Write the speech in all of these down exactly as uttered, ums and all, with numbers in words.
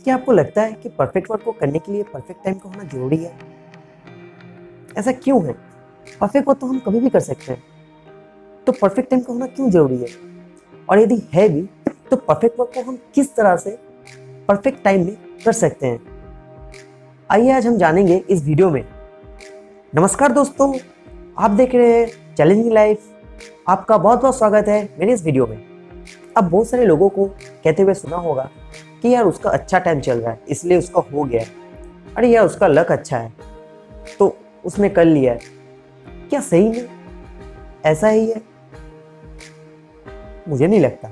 क्या आपको लगता है कि परफेक्ट वर्क को करने के लिए परफेक्ट टाइम का होना जरूरी है? ऐसा क्यों है? परफेक्ट वर्क तो हम कभी भी कर सकते हैं, तो परफेक्ट टाइम का होना क्यों जरूरी है? और यदि है भी तो परफेक्ट वर्क को हम किस तरह से परफेक्ट टाइम में कर सकते हैं? आइए आज हम जानेंगे इस वीडियो में। नमस्कार दोस्तों, आप देख रहे हैं चैलेंजिंग लाइफ। आपका बहुत बहुत स्वागत है मेरे इस वीडियो में। अब बहुत सारे लोगों को कहते हुए सुना होगा कि यार उसका अच्छा टाइम चल रहा है इसलिए उसका हो गया है, अरे यार उसका लक अच्छा है तो उसने कर लिया है। क्या सही में ऐसा ही है? मुझे नहीं लगता।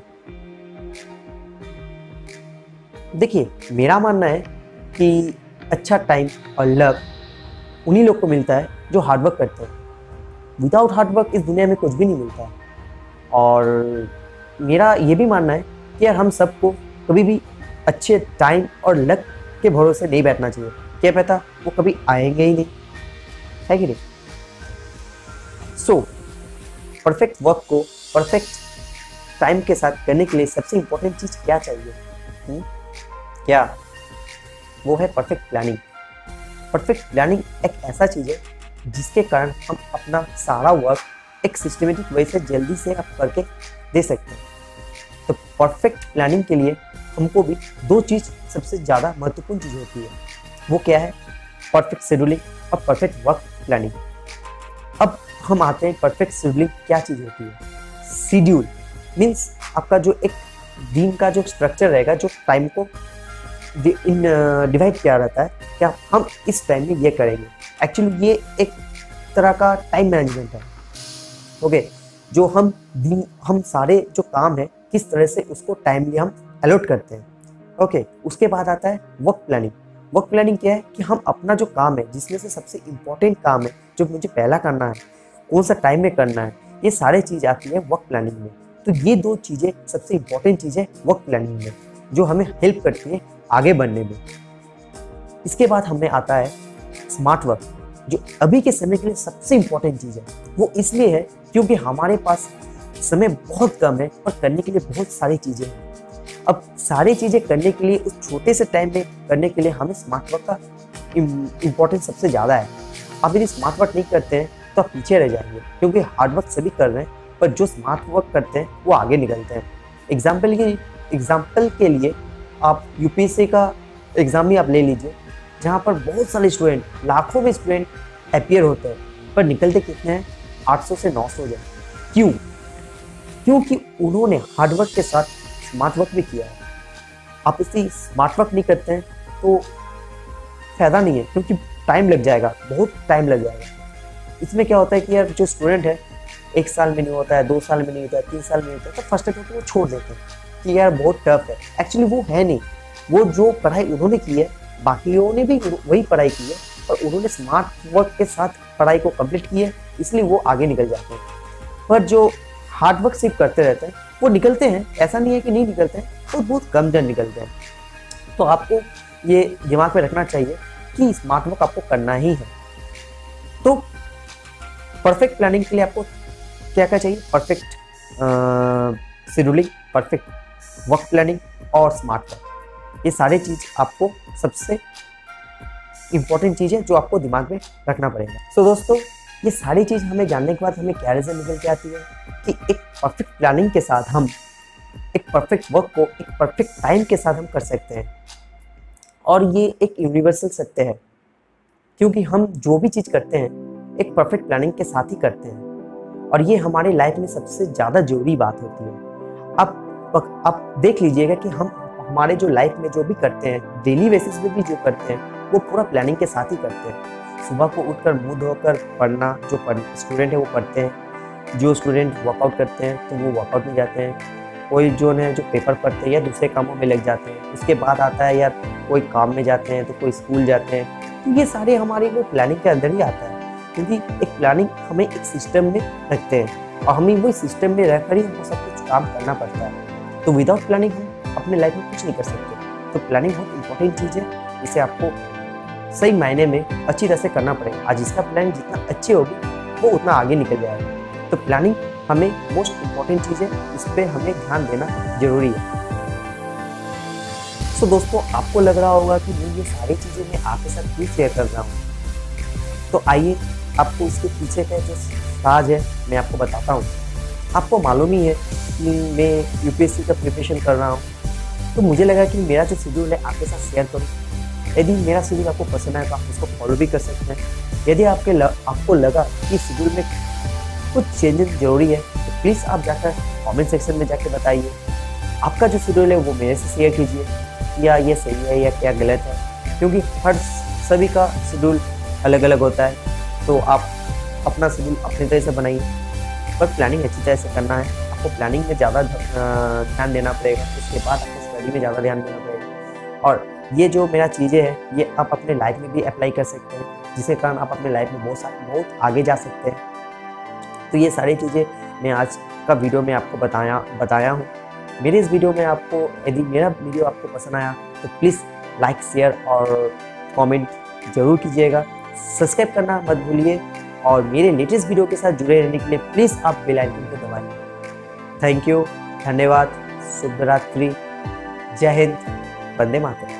देखिए, मेरा मानना है कि अच्छा टाइम और लक उन्हीं लोग को मिलता है जो हार्डवर्क करते हैं। विदाउट हार्डवर्क इस दुनिया में कुछ भी नहीं मिलता है। और मेरा ये भी मानना है कि यार हम सबको कभी भी अच्छे टाइम और लक के भरोसे नहीं बैठना चाहिए। क्या पता वो कभी आएंगे ही नहीं, है कि नहीं? सो परफेक्ट वर्क को परफेक्ट टाइम के साथ करने के लिए सबसे इम्पोर्टेंट चीज़ क्या चाहिए? हुँ? क्या वो है परफेक्ट प्लानिंग। परफेक्ट प्लानिंग एक ऐसा चीज़ है जिसके कारण हम अपना सारा वर्क एक सिस्टमेटिक वे से जल्दी से आप करके दे सकते हैं। तो परफेक्ट प्लानिंग के लिए हमको भी दो चीज़ सबसे ज़्यादा महत्वपूर्ण चीज़ होती है। वो क्या है? परफेक्ट शेड्यूलिंग और परफेक्ट वर्क प्लानिंग। अब हम आते हैं परफेक्ट शेड्यूलिंग क्या चीज़ होती है। शेड्यूल मीन्स आपका जो एक दिन का जो स्ट्रक्चर रहेगा, जो टाइम को इन डिवाइड किया रहता है, क्या हम इस टाइम में ये करेंगे। एक्चुअली ये एक तरह का टाइम मैनेजमेंट है। ओके, जो हम दिन हम सारे जो काम है किस तरह से उसको टाइमली हम अलॉट करते हैं। ओके, उसके बाद आता है वर्क प्लानिंग। वर्क प्लानिंग क्या है कि हम अपना जो काम है, जिसमें से सबसे इम्पोर्टेंट काम है जो मुझे पहला करना है, कौन सा टाइम में करना है, ये सारी चीज़ आती है वर्क प्लानिंग में। तो ये दो चीज़ें सबसे इम्पोर्टेंट चीज़ें वर्क प्लानिंग में, जो हमें हेल्प करती है आगे बढ़ने में। इसके बाद हमें आता है स्मार्ट वर्क, जो अभी के समय के लिए सबसे इम्पोर्टेंट चीज़ है। वो इसलिए है क्योंकि हमारे पास समय बहुत कम है और करने के लिए बहुत सारी चीज़ें हैं। अब सारी चीज़ें करने के लिए उस छोटे से टाइम में करने के लिए हमें स्मार्ट वर्क का इम्पोर्टेंस सबसे ज़्यादा है। आप यदि स्मार्ट वर्क नहीं करते हैं तो आप पीछे रह जाएंगे, क्योंकि हार्ड वर्क सभी कर रहे हैं पर जो स्मार्ट वर्क करते हैं वो आगे निकलते हैं। एग्जाम्पल के एग्जाम्पल के लिए आप यूपीएससी का एग्ज़ाम ही आप ले लीजिए, जहाँ पर बहुत सारे स्टूडेंट, लाखों में स्टूडेंट अपीयर होते हैं पर निकलते कितने हैं? आठ सौ से नौ सौ जाए। क्यों? क्योंकि उन्होंने हार्डवर्क के साथ स्मार्ट वर्क भी किया है। आप इसी स्मार्ट वर्क नहीं करते हैं तो फ़ायदा नहीं है, क्योंकि टाइम लग जाएगा, बहुत टाइम लग जाएगा। इसमें क्या होता है कि यार जो स्टूडेंट है एक साल में नहीं होता है, दो साल में नहीं होता है, तीन साल में नहीं होता है, तो फर्स्ट अटेम्प्ट वो छोड़ देते हैं कि यार बहुत टफ है। एक्चुअली वो है नहीं, वो जो पढ़ाई उन्होंने की है बाकियों ने भी वही पढ़ाई की है और उन्होंने स्मार्ट वर्क के साथ पढ़ाई को कंप्लीट की है, इसलिए वो आगे निकल जाते हैं। पर जो हार्ड वर्क सिर्फ करते रहते हैं वो निकलते हैं, ऐसा नहीं है कि नहीं निकलते हैं, तो बहुत कम जन निकलते हैं। तो आपको ये दिमाग में रखना चाहिए कि स्मार्ट वर्क आपको करना ही है। तो परफेक्ट प्लानिंग के लिए आपको क्या क्या चाहिए? Perfect scheduling, perfect work planning और स्मार्ट वर्क। ये सारी चीज़ आपको सबसे इम्पोर्टेंट चीज़ है जो आपको दिमाग में रखना पड़ेगा। सो so, दोस्तों, ये सारी चीज़ हमें जानने के बाद हमें क्या रिजल्ट निकल के आती है कि एक परफेक्ट प्लानिंग के साथ हम एक परफेक्ट वर्क को एक परफेक्ट टाइम के साथ हम कर सकते हैं। और ये एक यूनिवर्सल सत्य है, क्योंकि हम जो भी चीज़ करते हैं एक परफेक्ट प्लानिंग के साथ ही करते हैं, और ये हमारे लाइफ में सबसे ज़्यादा जरूरी बात होती है। अब आप देख लीजिएगा कि हम हमारे जो लाइफ में जो भी करते हैं, डेली बेसिस पे भी जो करते हैं, वो पूरा प्लानिंग के साथ ही करते हैं। सुबह को उठकर मुंह धोकर पढ़ना, जो पढ़ स्टूडेंट है वो पढ़ते हैं, जो स्टूडेंट वर्कआउट करते हैं तो वो वर्कआउट में जाते हैं, कोई जो है जो पेपर पढ़ते हैं या दूसरे कामों में लग जाते हैं। उसके बाद आता है यार कोई काम में जाते हैं तो कोई स्कूल जाते हैं। तो ये सारे हमारे वो प्लानिंग के अंदर ही आता है, क्योंकि एक प्लानिंग हमें एक सिस्टम में रखते हैं और हमें वही सिस्टम में रहकर ही हमको सब कुछ काम करना पड़ता है। तो विदाउट प्लानिंग हम अपने लाइफ में कुछ नहीं कर सकते। तो प्लानिंग बहुत इंपॉर्टेंट चीज़ है, इसे आपको सही मायने में अच्छी तरह से करना पड़ेगा। आज इसका प्लानिंग जितना अच्छी होगी वो उतना आगे निकल जाएगा। तो प्लानिंग हमें मोस्ट इम्पॉर्टेंट चीज़ है, इस पर हमें ध्यान देना जरूरी है। सो दोस्तों, आपको लग रहा होगा कि नहीं, ये सारी चीज़ें मैं आपके साथ क्यों शेयर कर रहा हूँ। तो आइए आपको इसके पीछे का जो राज है मैं आपको बताता हूँ। आपको मालूम ही है कि मैं यूपीएससी का प्रिपरेशन कर रहा हूँ, तो मुझे लगा कि मेरा जो शेड्यूल है आपके साथ शेयर करूँ। यदि मेरा शेड्यूल आपको पसंद आए तो आप उसको फॉलो भी कर सकते हैं। यदि आपके ल, आपको लगा कि शेड्यूल में कुछ चेंजेस जरूरी है तो प्लीज़ आप जाकर कमेंट सेक्शन में जाकर बताइए। आपका जो शेड्यूल है वो मेरे से शेयर कीजिए, या ये सही है या क्या गलत है, क्योंकि हर सभी का शेड्यूल अलग अलग होता है। तो आप अपना शेड्यूल अपनी तरह से बनाइए, पर प्लानिंग अच्छी तरह से करना है। आपको प्लानिंग में ज़्यादा ध्यान देना पड़ेगा, उसके बाद आपको स्टडी में ज़्यादा ध्यान देना पड़ेगा। और ये जो मेरा चीज़ें हैं ये आप अपने लाइफ में भी अप्लाई कर सकते हैं, जिसके कारण आप अपने लाइफ में बहुत सारे बहुत आगे जा सकते हैं। तो ये सारी चीज़ें मैं आज का वीडियो में आपको बताया बताया हूँ। मेरे इस वीडियो में आपको, यदि मेरा वीडियो आपको पसंद आया तो प्लीज़ लाइक, शेयर और कमेंट जरूर कीजिएगा। सब्सक्राइब करना मत भूलिए, और मेरे लेटेस्ट वीडियो के साथ जुड़े रहने के लिए प्लीज़ आप बेल आइकन को दबाइए। थैंक यू, धन्यवाद, शुभ रात्रि, जय हिंद, वंदे मातरम।